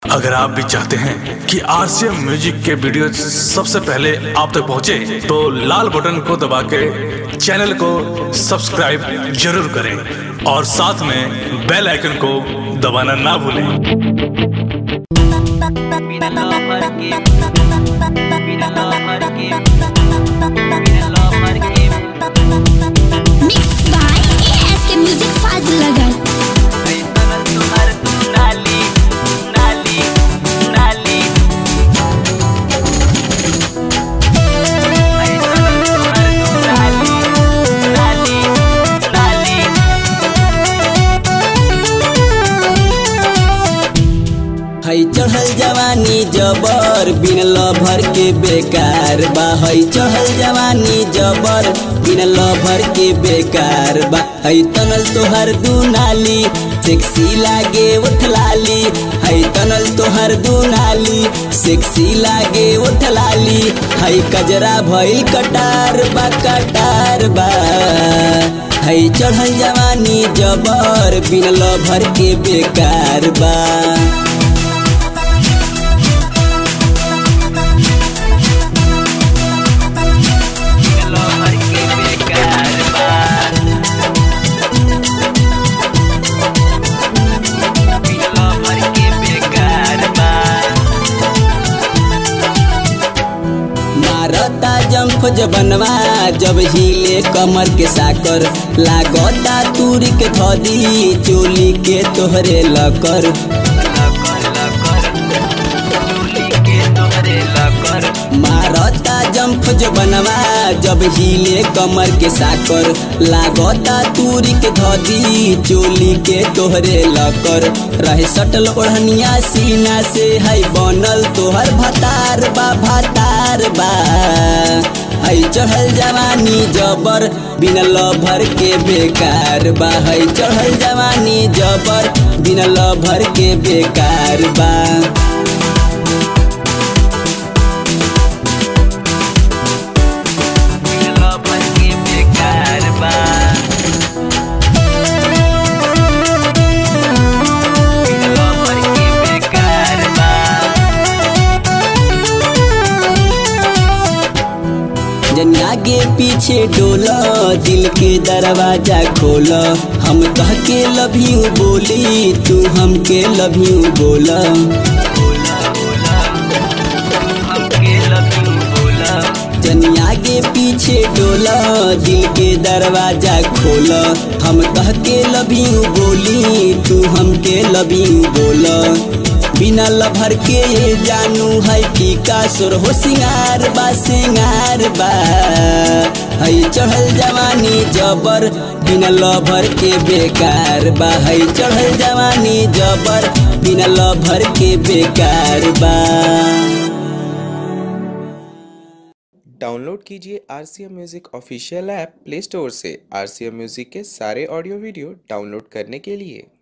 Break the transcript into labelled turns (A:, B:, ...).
A: अगर आप भी चाहते हैं कि आरसीएम म्यूजिक के वीडियो सबसे पहले आप तक पहुंचे, तो लाल बटन को दबा के चैनल को सब्सक्राइब जरूर करें और साथ में बेल आइकन को दबाना ना भूलें।
B: Mixed by ASK Music Fazlagar।
C: हई चढ़ल जवानी जबर बिन लभर के बेकार बा। हई चढ़ल जवानी जबर बिन लभर के बेकार बा। हई तनल तोहर दुनाली सेक्सी लागे उठलाली। हई तनल तोहर दुनाली सेक्सी लागे उठलाली। हई कजरा भइल कटार बा कटार बा। हई चढ़ल जवानी जबर बिन लभर के बेकार बा। खोज बनवा जब हिले कमर के साकर लागता तूरी के धदी चोली के तोहरे लकर। मारता जंफज बनवा जब हिले कमर के साकर लागता तूरी के धदी चोली के तोहरे लकर। रहे सटल ओढ़निया सीना से है बनल तोहर भतार बा भतार बा। हई चढ़ल जवानी जबर बिन लभर के बेकार बा। हई चढ़ल जवानी जबर बिन लभर के बेकार बा। जन आगे पीछे डोला दिल के दरवाजा खोला। हम कह के लव यू बोली तू हमके लव यू बोला। जन आगे पीछे डोला दिल के दरवाजा खोला। हम कह के लव यू बोली तू हमके लव यू बोला। बिना लभर के ये जानू है कि का सुर हो सिंगार बा सिंगार बा। हई चढ़ल जवानी जबर बिना लभर के बेकार बा। हई चढ़ल जवानी जबर बिना लभर के बेकार बा।
D: डाउनलोड कीजिए RCM music official app play store से। आरसीएम म्यूजिक के सारे ऑडियो वीडियो डाउनलोड करने के लिए